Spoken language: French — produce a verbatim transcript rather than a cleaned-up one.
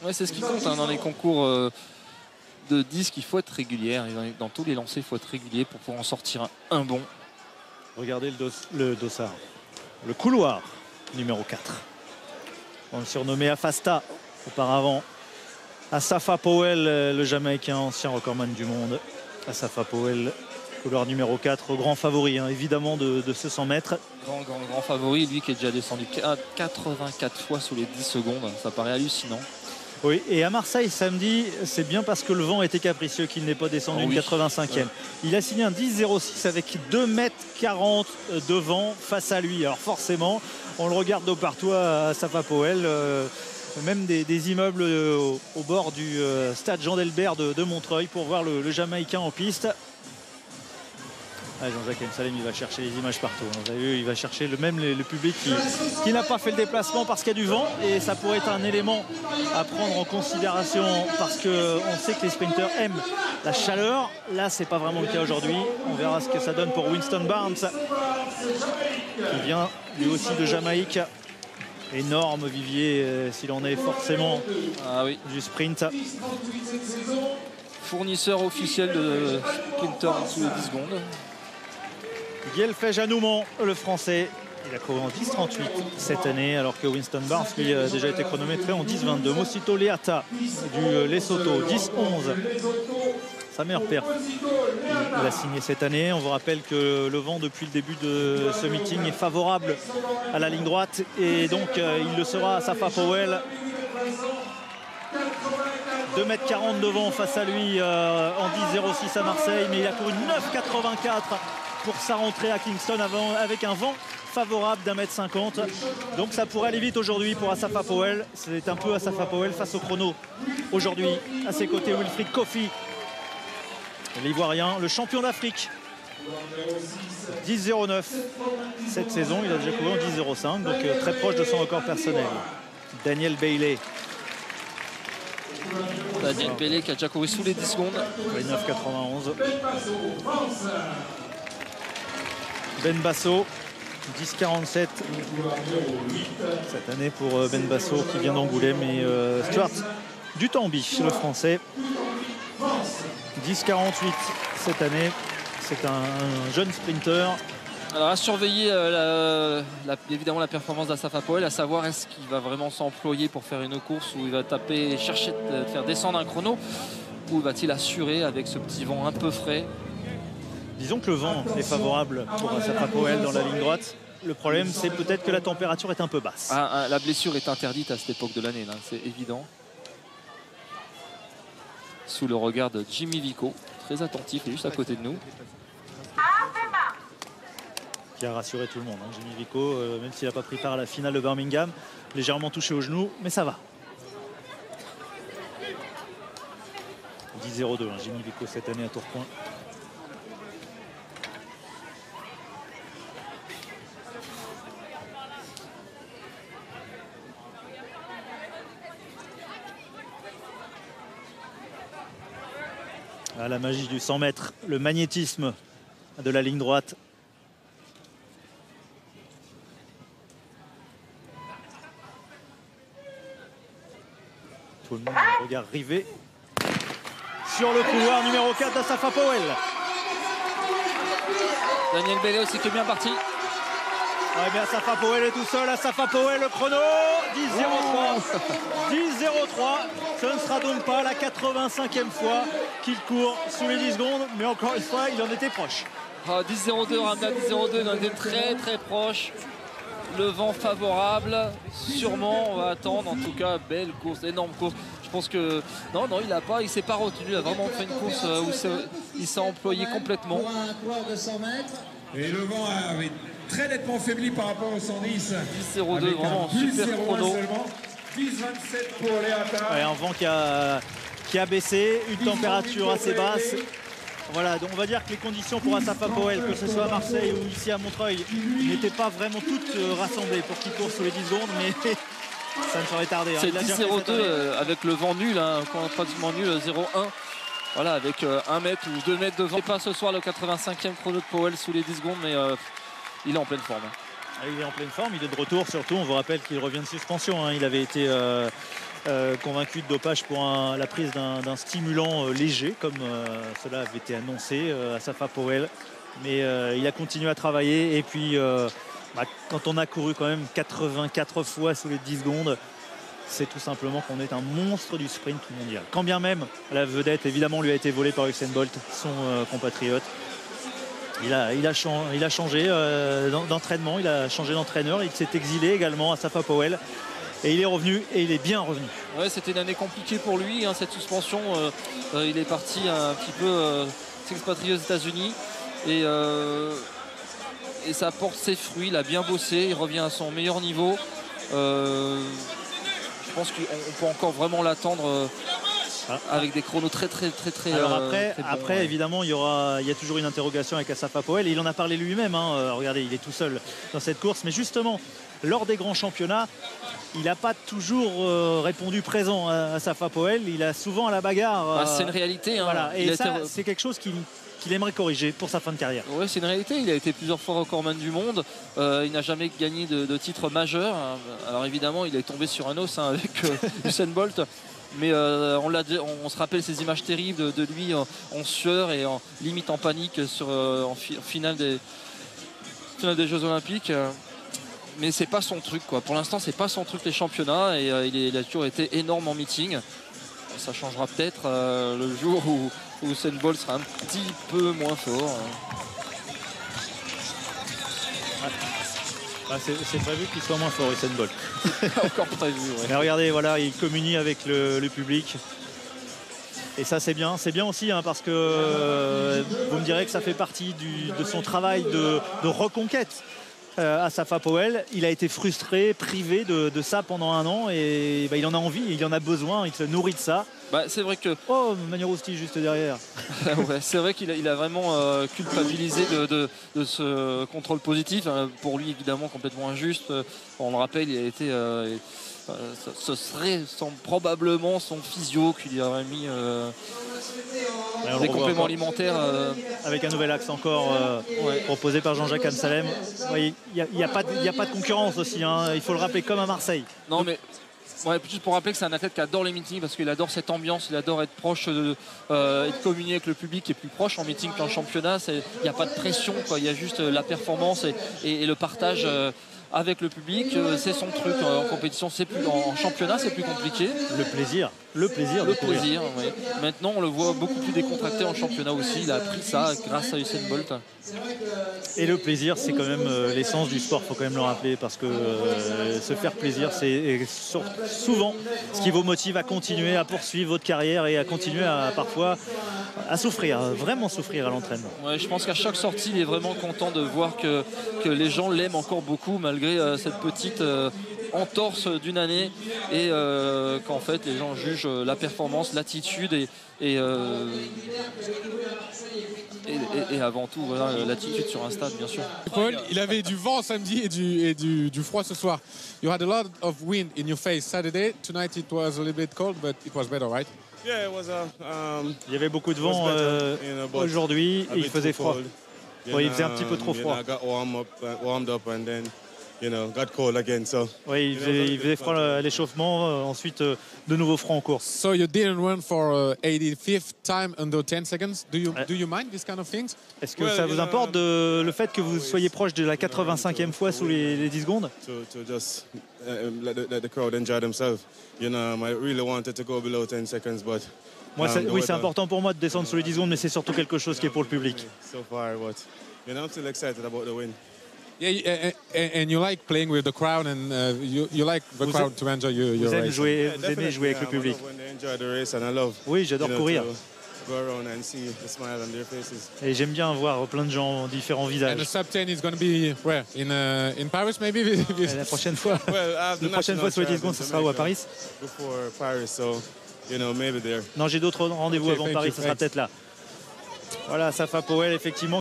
Ouais, c'est ce qui compte hein, dans les concours euh, de disques, il faut être régulier. Dans, dans tous les lancers, il faut être régulier pour pouvoir en sortir un, un bon. Regardez le, dos, le dossard. Le couloir numéro quatre. On le surnommait Afasta auparavant. Asafa Powell, le Jamaïcain, ancien recordman du monde. Asafa Powell, couloir numéro quatre, grand favori hein, évidemment de, de ce cent mètres. Grand, grand, grand favori, lui qui est déjà descendu quatre-vingt-quatre fois sous les dix secondes. Ça paraît hallucinant. Oui, et à Marseille samedi, c'est bien parce que le vent était capricieux qu'il n'est pas descendu oh une oui. quatre-vingt-cinquième. Ouais. Il a signé un dix zéro six avec deux mètres quarante de vent face à lui. Alors forcément, on le regarde de partout à Asafa Powell. Euh, même des, des immeubles au, au bord du euh, stade Jean Delbert de, de Montreuil pour voir le, le Jamaïcain en piste. Ah, Jean-Jacques Msalem, il va chercher les images partout. Vous avez vu, il va chercher le même le, le public qui, qui n'a pas fait le déplacement parce qu'il y a du vent. Et ça pourrait être un élément à prendre en considération parce qu'on sait que les sprinteurs aiment la chaleur. Là, c'est pas vraiment le cas aujourd'hui. On verra ce que ça donne pour Winston Barnes, qui vient lui aussi de Jamaïque. Énorme vivier, euh, s'il en est forcément ah, oui. du sprint. Fournisseur officiel de Clinton sous les dix secondes. Guelfej Anoumon, le français, il a couru en dix trente-huit cette année, alors que Winston Barnes, lui, a déjà été chronométré en dix vingt-deux. Mosito Leata du Lesotho, dix onze. Sa meilleure perf. Il a signé cette année. On vous rappelle que le vent, depuis le début de ce meeting, est favorable à la ligne droite. Et donc, euh, il le sera à Asafa Powell. deux mètres quarante de vent face à lui euh, en dix zéro six à Marseille. Mais il a couru neuf quatre-vingt-quatre pour sa rentrée à Kingston avant, avec un vent favorable d'un mètre cinquante. Donc ça pourrait aller vite aujourd'hui pour Asafa Powell. C'est un peu Asafa Powell face au chrono aujourd'hui. À ses côtés, Wilfried Kofi, l'Ivoirien, le champion d'Afrique. dix zéro neuf cette saison. Il a déjà couru en dix zéro cinq, donc euh, très proche de son record personnel. Daniel Bailey. Daniel Bailey qui a déjà couru sous les dix secondes. Oui, neuf quatre-vingt-onze. Ben Basso, dix quarante-sept cette année pour Ben Basso qui vient d'Angoulême. Et euh, Stuart Dutambi, le français, dix quarante-huit cette année. C'est un, un jeune sprinter. Alors à surveiller euh, la, la, évidemment la performance d'Asafa Powell, à savoir est-ce qu'il va vraiment s'employer pour faire une course où il va taper, chercher de faire descendre un chrono, ou va-t-il assurer avec ce petit vent un peu frais? Disons que le vent est favorable pour Asafa Powell dans la ligne droite. Le problème, c'est peut-être que la température est un peu basse. Ah, ah, la blessure est interdite à cette époque de l'année, c'est évident. Sous le regard de Jimmy Vico, très attentif, il est juste à côté de nous. Qui a rassuré tout le monde, hein. Jimmy Vico, euh, même s'il n'a pas pris part à la finale de Birmingham, légèrement touché au genou, mais ça va. dix zéro deux, hein, Jimmy Vico cette année à Tourcoing. Ah, la magie du cent mètres, le magnétisme de la ligne droite. Tout le monde a le regard rivé sur le couloir numéro quatre d'Asafa Powell. Daniel Bailey aussi qui est bien parti. Ouais, mais Asafa Powell est tout seul. Asafa Powell, le chrono dix zéro trois. dix zéro trois. Ce ne sera donc pas la quatre-vingt-cinquième fois qu'il court sous les dix secondes, mais encore une fois, il en était proche. Ah, dix zéro deux, Ramda dix zéro deux, il en était très très proche. Le vent favorable, sûrement, on va attendre. En tout cas, belle course, énorme course. Je pense que non, non, il n'a pas, il s'est pas retenu. Il a vraiment fait une course où il s'est employé complètement. Et le vent avait très nettement faibli par rapport au cent dix. dix zéro deux, vraiment super chrono. dix vingt-sept pour Leata. Ouais, un vent qui a, qui a baissé, une température assez basse. Voilà, donc on va dire que les conditions pour Asafa Powell, que ce soit à Marseille ou ici à Montreuil, n'étaient pas vraiment toutes rassemblées pour qu'il court sous les dix secondes, mais ça ne saurait tarder. Hein. C'est dix zéro deux euh, avec le vent nul, hein, pratiquement nul, zéro un. Voilà, avec euh, un mètre ou deux mètres de vent. C'est pas ce soir le quatre-vingt-cinquième chrono de Powell sous les dix secondes, mais euh, il est en pleine forme. Il est en pleine forme, il est de retour surtout. On vous rappelle qu'il revient de suspension. Hein. Il avait été euh, euh, convaincu de dopage pour un, la prise d'un stimulant euh, léger, comme euh, cela avait été annoncé euh, à Asafa Powell. Mais euh, il a continué à travailler. Et puis, euh, bah, quand on a couru quand même quatre-vingt-quatre fois sous les dix secondes, c'est tout simplement qu'on est un monstre du sprint mondial. Quand bien même la vedette, évidemment, lui a été volée par Usain Bolt, son euh, compatriote. Il a, il a, il a changé euh, d'entraînement, il a changé d'entraîneur, il s'est exilé également à Asafa Powell et il est revenu et il est bien revenu. Ouais, c'était une année compliquée pour lui, hein, cette suspension. Euh, euh, il est parti un petit peu euh, s'expatrier aux États-Unis et, euh, et ça porte ses fruits. Il a bien bossé, il revient à son meilleur niveau. Euh, je pense qu'on peut encore vraiment l'attendre. Euh, Ah. avec des chronos très très très très alors après, euh, très après bons, ouais. évidemment il y aura il y a toujours une interrogation avec Asafa Powell et il en a parlé lui-même, hein. euh, regardez, il est tout seul dans cette course, mais justement lors des grands championnats il n'a pas toujours euh, répondu présent à Asafa Powell, il a souvent à la bagarre euh, bah, c'est une réalité, hein. Voilà. Et il ça été... c'est quelque chose qu'il qu'il aimerait corriger pour sa fin de carrière. Oui, c'est une réalité, il a été plusieurs fois recordman du monde, euh, il n'a jamais gagné de, de titre majeur, hein. Alors évidemment il est tombé sur un os, hein, avec euh, Usain Bolt. Mais euh, on, on, on se rappelle ces images terribles de, de lui en, en sueur et en limite en panique sur, euh, en fi finale, des, finale des Jeux Olympiques. Mais c'est pas son truc, quoi. Pour l'instant, c'est pas son truc les championnats et euh, il, est, il a toujours été énorme en meeting. Ça changera peut-être euh, le jour où, où Usain Bolt sera un petit peu moins fort. Ah, c'est prévu qu'il soit moins fort, Usain Bolt. Encore prévu, ouais. Mais regardez, voilà, il communie avec le, le public. Et ça, c'est bien. C'est bien aussi, hein, parce que euh, vous me direz que ça fait partie du, de son travail de, de reconquête. Euh, Asafa Powell, il a été frustré, privé de, de ça pendant un an et bah, il en a envie, il en a besoin, il se nourrit de ça. Bah, c'est vrai que... Oh, Manu Rousti juste derrière. Ouais, c'est vrai qu'il a, il a vraiment euh, culpabilisé de, de, de ce contrôle positif. Hein, pour lui, évidemment, complètement injuste. On le rappelle, il a été... Euh, ce serait son, probablement son physio qui lui aurait mis euh, des compléments alimentaires. Euh... Avec un nouvel axe encore euh, ouais. proposé par Jean-Jacques Amsalem. Il n'y a, a, a pas de concurrence aussi, hein. Il faut le rappeler, comme à Marseille. Non, mais... Ouais, juste pour rappeler que c'est un athlète qui adore les meetings parce qu'il adore cette ambiance, il adore être proche de, euh, et de communier avec le public qui est plus proche en meeting qu'en championnat. Il n'y a pas de pression, quoi. Il y a juste la performance et, et, et le partage euh, avec le public. Euh, c'est son truc. Euh, en compétition, c'est plus, en, en championnat, c'est plus compliqué. Le plaisir, le plaisir de Le courir. plaisir, oui. Maintenant, on le voit beaucoup plus décontracté en championnat aussi. Il a appris ça grâce à Usain Bolt. Et le plaisir, c'est quand même euh, l'essence du sport, il faut quand même le rappeler, parce que euh, se faire plaisir, c'est souvent ce qui vous motive à continuer, à poursuivre votre carrière et à continuer à parfois à souffrir, à vraiment souffrir à l'entraînement. Ouais, je pense qu'à chaque sortie, il est vraiment content de voir que, que les gens l'aiment encore beaucoup malgré euh, cette petite euh, entorse d'une année et euh, qu'en fait les gens jugent la performance, l'attitude et, et, euh, et, et, et avant tout voilà, l'attitude sur un stade, bien sûr. Paul, il avait du vent samedi et du, et du, du froid ce soir. You had a lot of wind in your face Saturday. Tonight it was a little bit cold, but it was better, right? Yeah, it was a, um, il y avait beaucoup de vent euh, you know, aujourd'hui et il faisait froid. Bon, il faisait un petit peu trop froid. You know, got cold again, so. Oui, il faisait, il faisait froid à l'échauffement, euh, ensuite euh, de nouveau froid en course. So you didn't run for uh, eighty-fifth time under ten seconds. Do you, do you mind this kind of things? Est-ce que well, ça vous importe de, le fait que vous soyez proche de la quatre-vingt-cinquième fois sous les, les dix secondes? To, to just uh, let, the, let the crowd enjoy themselves. You know, I really wanted to go below ten seconds, but. Moi, um, oui, c'est important pour moi de descendre sous les dix secondes, mais c'est surtout quelque chose qui est pour le public. So far, but you know, I'm still excited about the win. Yeah, and you like playing with the crowd, and uh, you, you like the crowd to enjoy your, your vous aimez race. Jouer, yeah, vous aimez jouer avec le public. Oui, j'adore courir. Et j'aime bien voir plein de gens, différents visages. And the sub ten is going to be where? In uh, in Paris, maybe. La prochaine fois, well, la prochaine fois sur les dix secondes, ce sera où, à Paris? Before Paris, so you know, maybe there. Non, j'ai d'autres rendez-vous okay, avant Paris, ce sera peut-être là. Voilà, Asafa Powell, effectivement.